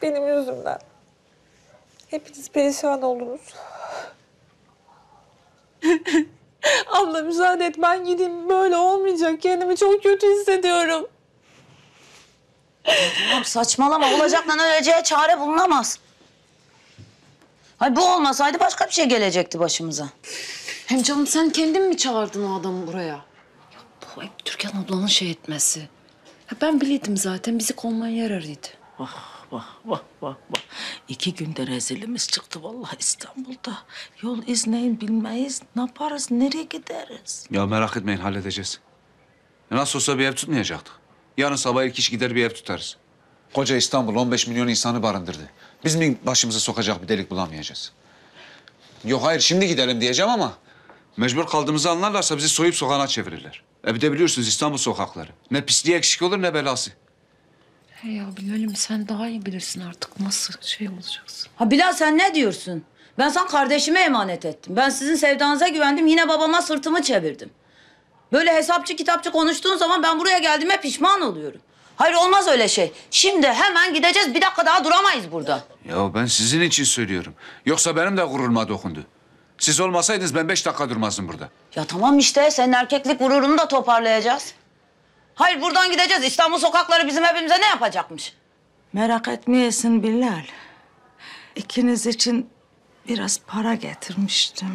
Benim yüzümden. Hepiniz perişan oldunuz. Abla müsaade et, ben gideyim. Böyle olmayacak. Kendimi çok kötü hissediyorum. Tamam saçmalama. Olacakla öleceğe çare bulunamaz. Hayır bu olmasaydı başka bir şey gelecekti başımıza. Hem canım sen kendin mi çağırdın o adamı buraya? Ya bu hep Türkan ablanın şey etmesi. Ya ben biliyordum zaten bizi kovmaya yararıydı. Vah vah vah vah vah. 2 günde rezilimiz çıktı vallahi İstanbul'da. Yol izneyin bilmeyiz. Ne yaparız? Nereye gideriz? Ya merak etmeyin, halledeceğiz. Nasıl olsa bir ev tutmayacaktık. Yarın sabah ilk iş gider bir ev tutarız. Koca İstanbul 15 milyon insanı barındırdı. Biz mi başımızı sokacak bir delik bulamayacağız? Yok hayır, şimdi gidelim diyeceğim ama... Mecbur kaldığımızı anlarlarsa bizi soyup sokağına çevirirler. Bir de biliyorsunuz İstanbul sokakları. Ne pisliği eksik olur ne belası. He ya Bilal'im sen daha iyi bilirsin artık nasıl şey olacaksın. Ha Bilal sen ne diyorsun? Ben sana kardeşime emanet ettim. Ben sizin sevdanıza güvendim. Yine babama sırtımı çevirdim. Böyle hesapçı kitapçı konuştuğun zaman ben buraya geldiğime pişman oluyorum. Hayır olmaz öyle şey. Şimdi hemen gideceğiz. Bir dakika daha duramayız burada. Ya ben sizin için söylüyorum. Yoksa benim de gururuma dokundu. Siz olmasaydınız ben 5 dakika durmazdım burada. Ya tamam işte senin erkeklik gururunu da toparlayacağız. Hayır buradan gideceğiz. İstanbul sokakları bizim hepimize ne yapacakmış? Merak etmeyesin Bilal. İkiniz için biraz para getirmiştim.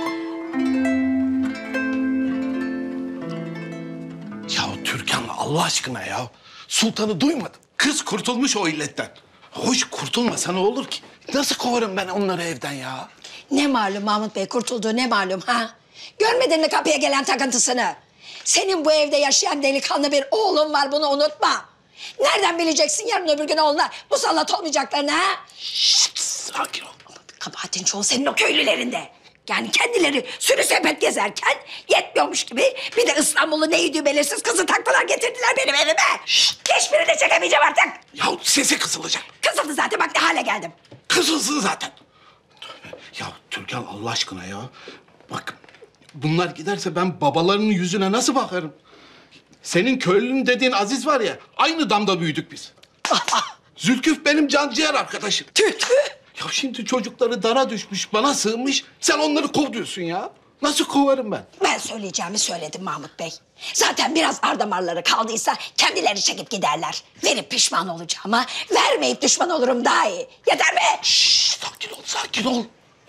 Ya Türkan Allah aşkına ya. Sultanı duymadım. Kız kurtulmuş o illetten. Hoş kurtulmasa ne olur ki? Nasıl kovarım ben onları evden ya? Ne malum Mahmut Bey kurtulduğu ne malum ha? Görmedin mi kapıya gelen takıntısını? Senin bu evde yaşayan delikanlı bir oğlun var, bunu unutma. Nereden bileceksin yarın öbür gün oğluna musallat olmayacaklarını ha? Şşt, sakin ol. Kabahatin çoğu senin o köylülerinde. Yani kendileri sürü sepet gezerken yetmiyormuş gibi bir de İstanbul'u neydi belirsiz kızı taktılar getirdiler benim evime. Hiçbirini çekemeyeceğim artık. Ya sesi kısılacak. Kızıldı zaten, bak ne hale geldim. Kısılsın zaten. Tövbe. Ya Türkan Allah aşkına ya. Bak bunlar giderse ben babalarının yüzüne nasıl bakarım? Senin köylünün dediğin Aziz var ya, aynı damda büyüdük biz. Zülküf benim canciğer arkadaşım. Tüh tüh. Ya şimdi çocukları dara düşmüş, bana sığınmış. Sen onları kov diyorsun ya. Nasıl kovarım ben? Ben söyleyeceğimi söyledim Mahmut Bey. Zaten biraz ardamarları kaldıysa kendileri çekip giderler. Verip pişman olacağıma vermeyip düşman olurum daha iyi. Yeter mi? Şşş, sakin ol, sakin ol.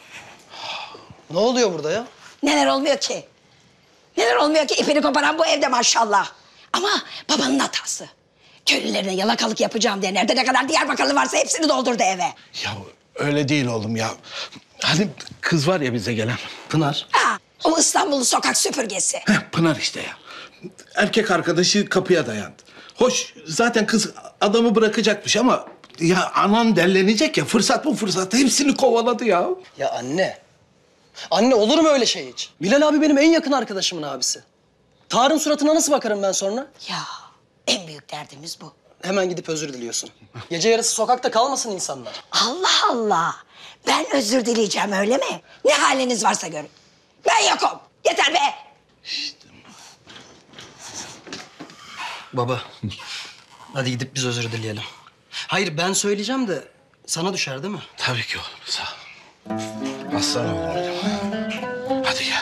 Ne oluyor burada ya? Neler olmuyor ki? Neler olmuyor ki ipini koparan bu evde maşallah. Ama babanın hatası. Köylülerine yalakalık yapacağım diye nerede ne kadar Diyarbakırlı varsa hepsini doldurdu eve. Ya öyle değil oğlum ya. Hani kız var ya bize gelen, Pınar. Ha, o İstanbul'un sokak süpürgesi. Heh, Pınar işte ya. Erkek arkadaşı kapıya dayandı. Hoş zaten kız adamı bırakacakmış ama... Ya anan dellenecek ya, fırsat bu fırsat. Hepsini kovaladı ya. Ya anne. Anne olur mu öyle şey hiç? Bilal abi benim en yakın arkadaşımın abisi. Tarık'ın suratına nasıl bakarım ben sonra? Ya en büyük derdimiz bu. Hemen gidip özür diliyorsun. Gece yarısı sokakta kalmasın insanlar. Allah Allah. Ben özür dileyeceğim öyle mi? Ne haliniz varsa görün. Ben yokum. Yeter be. Baba. Hadi gidip biz özür dileyelim. Hayır ben söyleyeceğim de sana düşer değil mi? Tabii ki oğlum, sağ ol. Aslan oğlum benim. Hadi gel.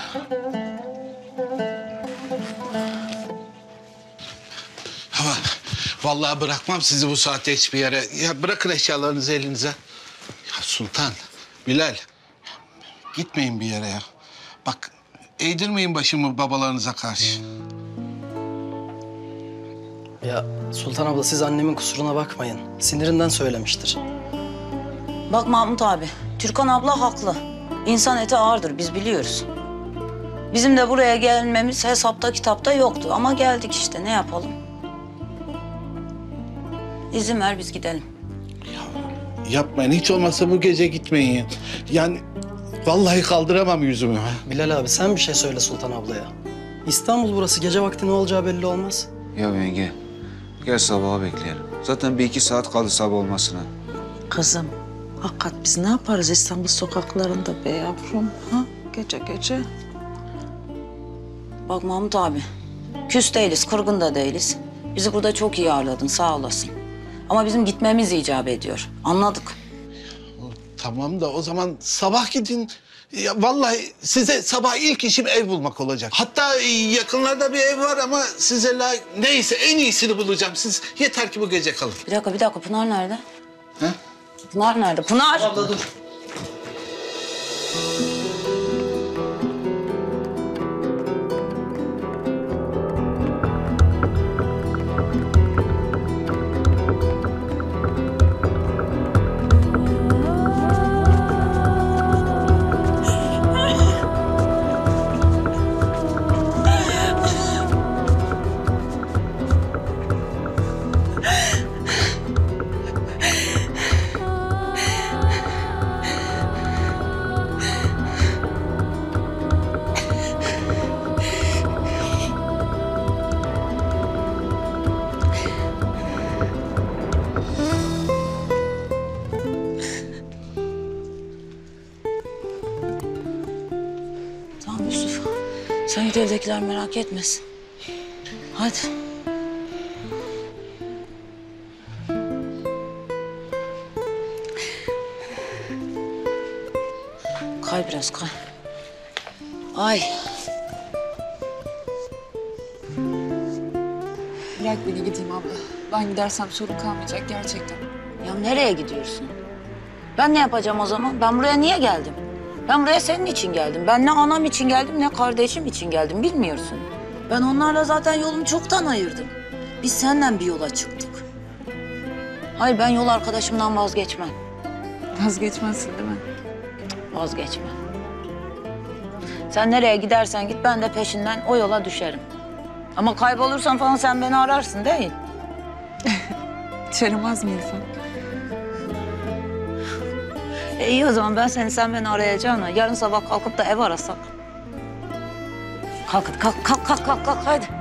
Ama vallahi bırakmam sizi bu saatte hiçbir yere. Ya bırakın eşyalarınızı elinize. Ya Sultan, Bilal, gitmeyin bir yere ya. Bak, eğdirmeyin başımı babalarınıza karşı. Ya Sultan abla siz annemin kusuruna bakmayın. Sinirinden söylemiştir. Bak Mahmut abi, Türkan abla haklı. İnsan eti ağırdır, biz biliyoruz. Bizim de buraya gelmemiz hesapta kitapta yoktu ama geldik işte, ne yapalım? İzin ver biz gidelim. Yapmayın, hiç olmazsa bu gece gitmeyin. Yani vallahi kaldıramam yüzümü. Bilal abi sen bir şey söyle Sultan ablaya. İstanbul burası, gece vakti ne olacağı belli olmaz. Ya yenge, gel sabaha bekleyelim. Zaten 1-2 saat kaldı sabah olmasına. Kızım, hakikat biz ne yaparız İstanbul sokaklarında be yavrum? Ha? Gece gece. Bak Mahmut abi, küs değiliz, kırgın da değiliz. Bizi burada çok iyi ağırladın, sağ olasın. Ama bizim gitmemiz icap ediyor. Anladık. Tamam da o zaman sabah gidin. Ya vallahi size sabah ilk işim ev bulmak olacak. Hatta yakınlarda bir ev var ama size neyse en iyisini bulacağım. Siz yeter ki bu gece kalın. Bir dakika. Pınar nerede? He? Pınar nerede? Pınar! Abla dur. Tamam Yusuf. Sen git, evdekiler merak etmesin. Hadi. Kay biraz, kay. Ay. Bırak beni gideyim abla. Ben gidersem sorun kalmayacak gerçekten. Ya nereye gidiyorsun? Ben ne yapacağım o zaman? Ben buraya niye geldim? Ben buraya senin için geldim. Ben ne anam için geldim ne kardeşim için geldim, bilmiyorsun. Ben onlarla zaten yolumu çoktan ayırdım. Biz senden bir yola çıktık. Hayır, ben yol arkadaşımdan vazgeçmem. Vazgeçmezsin değil mi? Vazgeçmem. Sen nereye gidersen git, ben de peşinden o yola düşerim. Ama kaybolursan falan sen beni ararsın değil. Hiç aramaz mı insan? İyi o zaman sen beni arayacağına yarın sabah kalkıp da ev arasak. Kalk hadi.